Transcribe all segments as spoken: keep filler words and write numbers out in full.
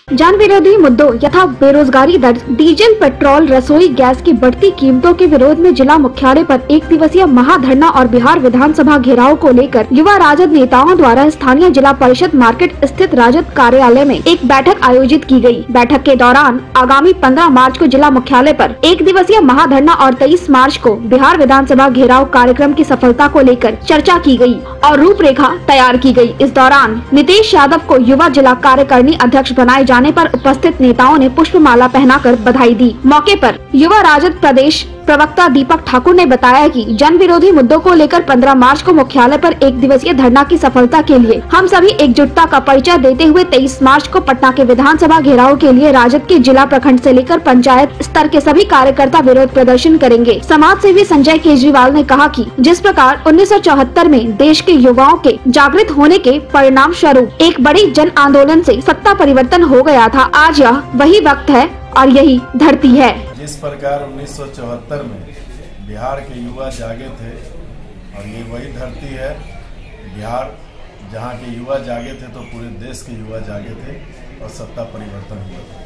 जन विरोधी मुद्दों यथा बेरोजगारी दर, डीजल, पेट्रोल, रसोई गैस की बढ़ती कीमतों के विरोध में जिला मुख्यालय पर एक दिवसीय महाधरना और बिहार विधानसभा घेराव को लेकर युवा राजद नेताओं द्वारा स्थानीय जिला परिषद मार्केट स्थित राजद कार्यालय में एक बैठक आयोजित की गई। बैठक के दौरान आगामी पंद्रह मार्च को जिला मुख्यालय पर एक दिवसीय महाधरना और तेईस मार्च को बिहार विधानसभा घेराव कार्यक्रम की सफलता को लेकर चर्चा की गई और रूपरेखा तैयार की गई। इस दौरान नीतीश यादव को युवा जिला कार्यकारिणी अध्यक्ष बनाए जाने पर उपस्थित नेताओं ने पुष्पमाला पहनाकर बधाई दी। मौके पर युवा राजद प्रदेश प्रवक्ता दीपक ठाकुर ने बताया कि जन विरोधी मुद्दों को लेकर पंद्रह मार्च को मुख्यालय पर एक दिवसीय धरना की सफलता के लिए हम सभी एकजुटता का परिचय देते हुए तेईस मार्च को पटना के विधानसभा घेराव के लिए राजद के जिला प्रखंड से लेकर पंचायत स्तर के सभी कार्यकर्ता विरोध प्रदर्शन करेंगे। समाज सेवी संजय केजरीवाल ने कहा कि जिस प्रकार उन्नीस सौ चौहत्तर में देश के युवाओं के जागृत होने के परिणाम स्वरूप एक बड़ी जन आंदोलन से सत्ता परिवर्तन हो गया था, आज यह वही वक्त है और यही धरती है। जिस प्रकार उन्नीस सौ चौहत्तर में बिहार के युवा जागे थे और ये वही धरती है, बिहार जहाँ के युवा जागे थे तो पूरे देश के युवा जागे थे और सत्ता परिवर्तन हुआ था।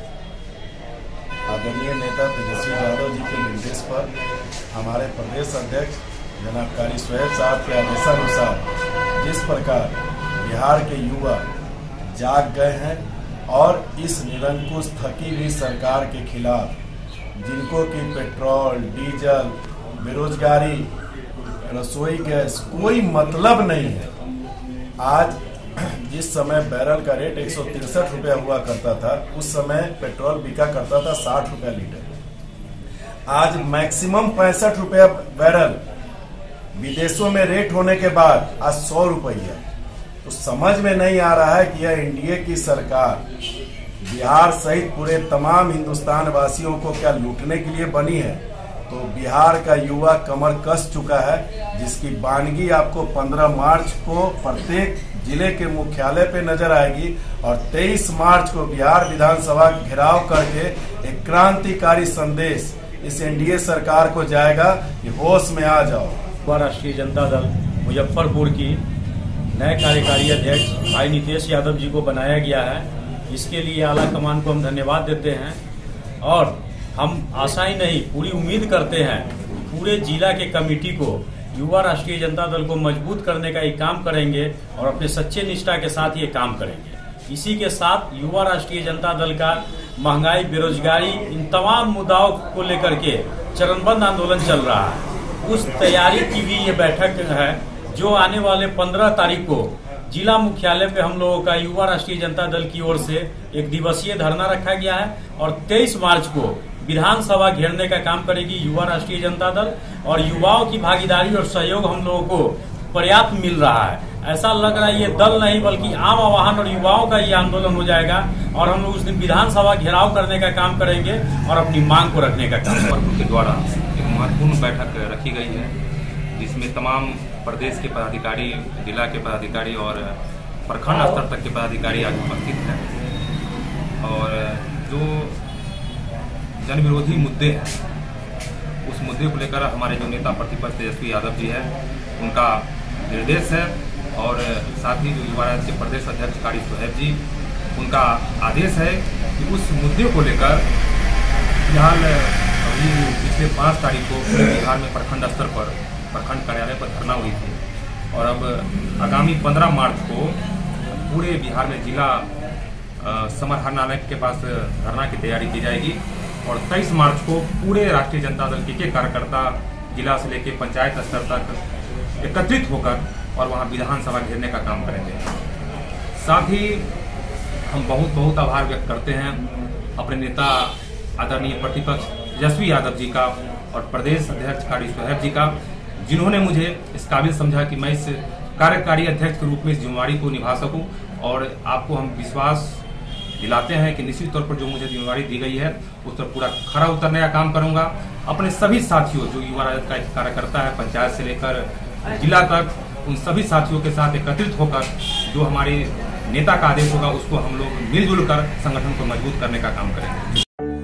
आदरणीय नेता तेजस्वी यादव जी के निर्देश पर हमारे प्रदेश अध्यक्ष जनाब कारी शोएब साहब के आदेशानुसार जिस प्रकार बिहार के युवा जाग गए हैं और इस निरंकुश थकी हुई सरकार के खिलाफ, जिनको कि पेट्रोल, डीजल, बेरोजगारी, रसोई गैस कोई मतलब नहीं है। आज जिस समय बैरल का रेट एक सौ तिरसठ रुपया हुआ करता था, उस समय पेट्रोल बिका करता था साठ रुपया लीटर। आज मैक्सिमम पैंसठ रुपया बैरल, विदेशों में रेट होने के बाद आज सौ रुपया। तो समझ में नहीं आ रहा है कि यह एनडीए की सरकार बिहार सहित पूरे तमाम हिंदुस्तान वासियों को क्या लूटने के लिए बनी है। तो बिहार का युवा कमर कस चुका है, जिसकी वानगी आपको पंद्रह मार्च को प्रत्येक जिले के मुख्यालय पे नजर आएगी और तेईस मार्च को बिहार विधानसभा घेराव करके एक क्रांतिकारी संदेश इस एनडीए सरकार को जाएगा कि होश में आ जाओ। राष्ट्रीय जनता दल मुजफ्फरपुर की नए कार्यकारी अध्यक्ष भाई नीतीश यादव जी को बनाया गया है। इसके लिए आला कमान को हम धन्यवाद देते हैं और हम आशा ही नहीं पूरी उम्मीद करते हैं पूरे जिला के कमेटी को युवा राष्ट्रीय जनता दल को मजबूत करने का ये काम करेंगे और अपने सच्चे निष्ठा के साथ ये काम करेंगे। इसी के साथ युवा राष्ट्रीय जनता दल का महंगाई, बेरोजगारी, इन तमाम मुद्दाओं को लेकर के चरणबद्ध आंदोलन चल रहा है। उस तैयारी की भी ये बैठक है जो आने वाले पंद्रह तारीख को जिला मुख्यालय पे हम लोगों का युवा राष्ट्रीय जनता दल की ओर से एक दिवसीय धरना रखा गया है और तेईस मार्च को विधानसभा घेरने का काम करेगी युवा राष्ट्रीय जनता दल और युवाओं की भागीदारी और सहयोग हम लोगों को पर्याप्त मिल रहा है। ऐसा लग रहा है ये दल नहीं बल्कि आम आवाहन और युवाओं का ये आंदोलन हो जाएगा और हम लोग उस दिन विधानसभा घेराव करने का काम करेंगे और अपनी मांग को रखने का काम के द्वारा एक महत्वपूर्ण बैठक रखी गई है, जिसमें तमाम प्रदेश के पदाधिकारी, जिला के पदाधिकारी और प्रखंड स्तर तक के पदाधिकारी आज उपस्थित हैं और जो जन विरोधी मुद्दे हैं उस मुद्दे को लेकर हमारे जो नेता प्रतिपक्ष तेजस्वी यादव जी है उनका निर्देश है और साथ ही जो युवा राजद के प्रदेश अध्यक्ष कारी शोएब जी उनका आदेश है कि उस मुद्दे को लेकर फिलहाल अभी पिछले पाँच तारीख को बिहार में प्रखंड स्तर पर प्रखंड कार्यालय पर धरना हुई थी और अब आगामी पंद्रह मार्च को पूरे बिहार में जिला समाहरणालय के पास धरना की तैयारी की जाएगी और तेईस मार्च को पूरे राष्ट्रीय जनता दल के, के कार्यकर्ता जिला से लेकर पंचायत स्तर तक एकत्रित होकर और वहां विधानसभा घेरने का काम करेंगे। साथ ही हम बहुत बहुत आभार व्यक्त करते हैं अपने नेता आदरणीय प्रतिपक्ष तेजस्वी यादव जी का और प्रदेश अध्यक्ष कारी शोएब जी का, जिन्होंने मुझे इस काबिल समझा कि मैं इस कार्यकारी अध्यक्ष के रूप में इस जिम्मेवारी को निभा सकूं और आपको हम विश्वास दिलाते हैं कि निश्चित तौर पर जो मुझे जिम्मेवारी दी गई है उस पर पूरा खरा उतरने का काम करूंगा। अपने सभी साथियों जो युवा राजद का कार्यकर्ता है पंचायत से लेकर जिला तक, उन सभी साथियों के साथ एकत्रित होकर जो हमारे नेता का आदेश होगा उसको हम लोग मिलजुल कर संगठन को मजबूत करने का काम करेंगे।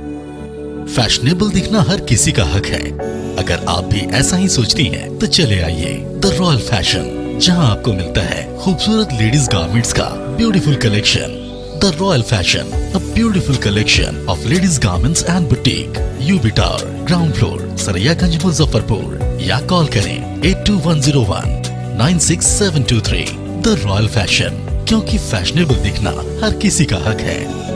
फैशनेबल दिखना हर किसी का हक है। अगर आप भी ऐसा ही सोचती हैं, तो चले आइए द रॉयल फैशन, जहां आपको मिलता है खूबसूरत लेडीज गारमेंट्स का beautiful collection, The Royal Fashion, a beautiful collection of ladies garments and boutique. U B Tower, ground floor, Saraiyaganj Muzaffarpur, या कॉल करें at two one zero one nine six seven two three. The Royal Fashion, क्योंकि fashionable दिखना हर किसी का हक है।